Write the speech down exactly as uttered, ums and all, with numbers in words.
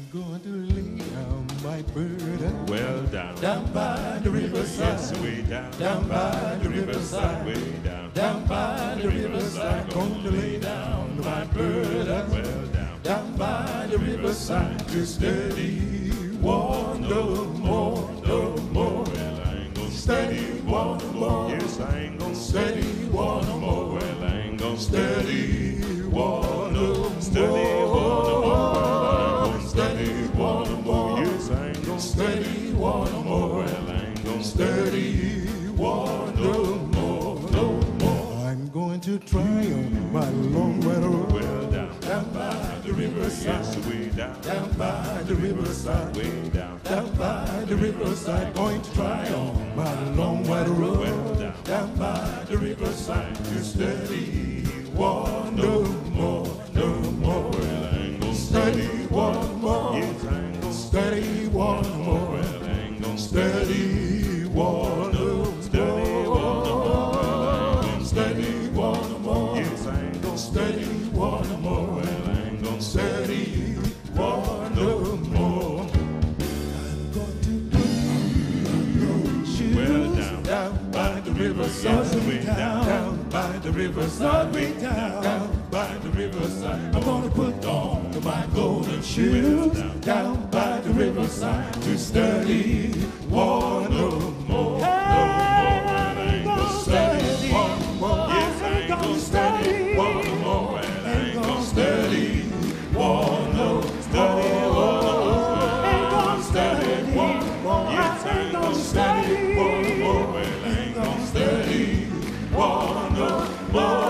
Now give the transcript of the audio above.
going to lay down my burden. Well down, Down by the riverside. yes, way down, Down by the riverside. way down, Down by the riverside. Going to lay down my burden. well down, Down by the riverside. To steady one no more, no more. well I ain't gonna Steady one no more. yes I ain't gonna Steady one no more. well I ain't gonna Steady one no more. Steady one no more. Steady one no more. yes I ain't gonna Steady one no more. well I ain't gonna Steady one no more, no more. I'm going to try on my long way road. well down, Down by the riverside. yes way down, Down by the riverside. way down, Down by the riverside. Going to try on my long white road. well down, Down by the riverside. To steady one no more, no more. well I ain't gonna Steady one more. yes I ain't gonna Steady one more. well I ain't gonna Steady one no Steady one no more. Steady one more. yes I ain't gonna Steady one more. well I ain't gonna Steady one no more. I'm going to put shoes Well down. down by the riverside. Yes, way down. Down by the riverside. Way down. Down by the riverside. I'm gonna put on my golden shoes Well down. down by the riverside to study one no more. ain't gonna Study one more. yes I ain't gonna Study one more. well I ain't gonna Study one no Study one more. Ain't gonna study one more. yes I ain't gonna Study one more. well I ain't gonna Study one no more.